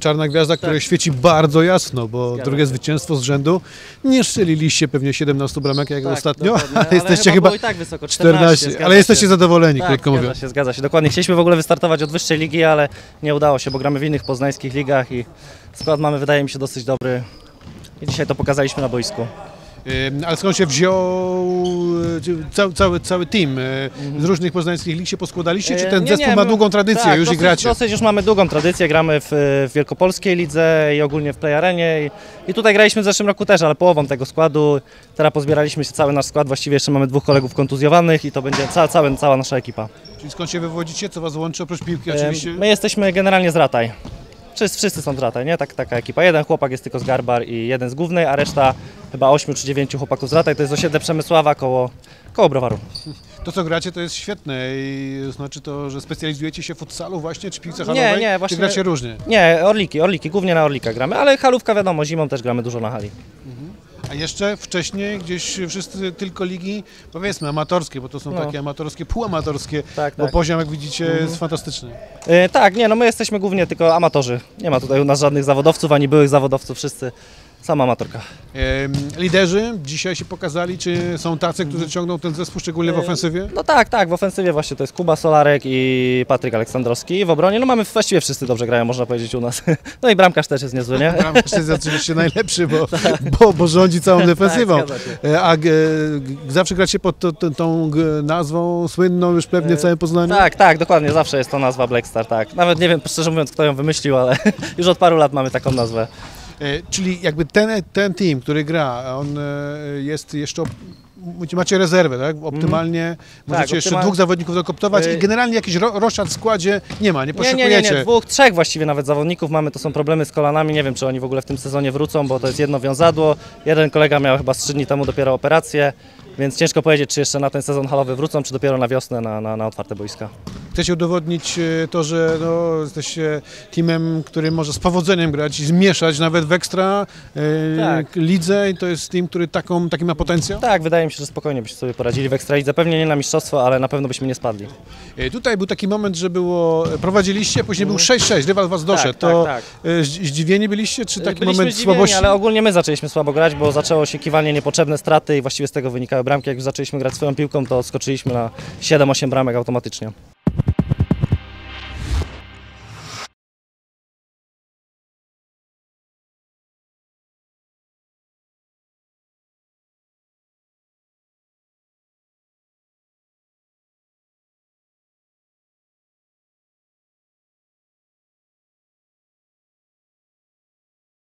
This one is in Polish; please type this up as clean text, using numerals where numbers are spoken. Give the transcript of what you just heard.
czarna gwiazda, która świeci bardzo jasno, bo drugie zwycięstwo z rzędu. Nie strzeliliście pewnie 17 bramek jak ostatnio, ale jesteście chyba i tak wysoko, 14, ale jesteście zadowoleni, krótko mówiąc. Zgadza się, dokładnie. Chcieliśmy w ogóle wystartować od wyższej ligi, ale nie udało się, bo gramy w innych poznańskich ligach i skład mamy, wydaje mi się, dosyć dobry i dzisiaj to pokazaliśmy na boisku. Ale skąd się wziął cały team? Z różnych poznańskich lig się poskładaliście, czy ten zespół ma długą tradycję, tak, już i gracie? Dosyć już mamy długą tradycję, gramy w Wielkopolskiej lidze i ogólnie w Play Arenie i tutaj graliśmy w zeszłym roku też, ale połową tego składu. Teraz pozbieraliśmy się cały nasz skład, właściwie jeszcze mamy 2 kolegów kontuzjowanych i to będzie cała nasza ekipa. Czyli skąd się wywodzicie? Co was łączy oprócz piłki oczywiście? My jesteśmy generalnie z Rataj. Wszyscy są z Rataj, nie? Taka ekipa. Jeden chłopak jest tylko z Garbar i jeden z Głównej, a reszta chyba 8 czy 9 chłopaków z Rataj. To jest osiedle Przemysława koło Browaru. To co gracie to jest świetne i znaczy to, że specjalizujecie się w futsalu właśnie, czy piłce halowej? Nie, właśnie. Czy gracie różnie? Nie, Orliki, głównie na Orlikach gramy, ale halówka wiadomo, zimą też gramy dużo na hali. A jeszcze wcześniej gdzieś wszyscy tylko ligi, powiedzmy amatorskie, bo to są takie amatorskie, półamatorskie, bo poziom jak widzicie jest fantastyczny. Tak, nie, no my jesteśmy głównie tylko amatorzy. Nie ma tutaj u nas żadnych zawodowców, ani byłych zawodowców, wszyscy sama amatorka. Liderzy dzisiaj się pokazali, czy są tacy, którzy ciągną ten zespół, szczególnie w ofensywie? No tak, w ofensywie właśnie to jest Kuba Solarek i Patryk Aleksandrowski. W obronie no mamy właściwie wszyscy dobrze grają, można powiedzieć u nas. No i bramkarz też jest niezły, nie? Bramkarz jest oczywiście najlepszy, bo rządzi całą defensywą. A zawsze gracie pod tą nazwą słynną już pewnie w całym Poznaniu? Tak, dokładnie, zawsze jest to nazwa Black Star, tak. Nawet nie wiem, szczerze mówiąc, kto ją wymyślił, ale już od paru lat mamy taką nazwę. Czyli jakby ten team, który gra, on jest jeszcze, macie rezerwę, tak? Optymalnie możecie jeszcze 2 zawodników dokoptować i generalnie jakiś roszad w składzie nie poszukujecie. Nie, 2, 3 właściwie nawet zawodników mamy, to są problemy z kolanami, nie wiem czy oni w ogóle w tym sezonie wrócą, bo to jest jedno wiązadło, jeden kolega miał chyba z 3 dni temu dopiero operację, więc ciężko powiedzieć, czy jeszcze na ten sezon halowy wrócą, czy dopiero na wiosnę na otwarte boiska. Chcecie udowodnić to, że jesteście teamem, który może z powodzeniem grać i zmieszać nawet w ekstra lidze i to jest team, który taki ma potencjał? Tak, wydaje mi się, że spokojnie byśmy sobie poradzili w ekstralidze. Pewnie nie na mistrzostwo, ale na pewno byśmy nie spadli. Tutaj był taki moment, że prowadziliście, później był 6-6, rywal was doszedł. Tak. Zdziwieni byliście, czy taki Byliśmy moment słabości? ale ogólnie my zaczęliśmy słabo grać, bo zaczęło się kiwanie, niepotrzebne straty i właściwie z tego wynikały bramki. Jak już zaczęliśmy grać swoją piłką, to skoczyliśmy na 7-8 bramek automatycznie.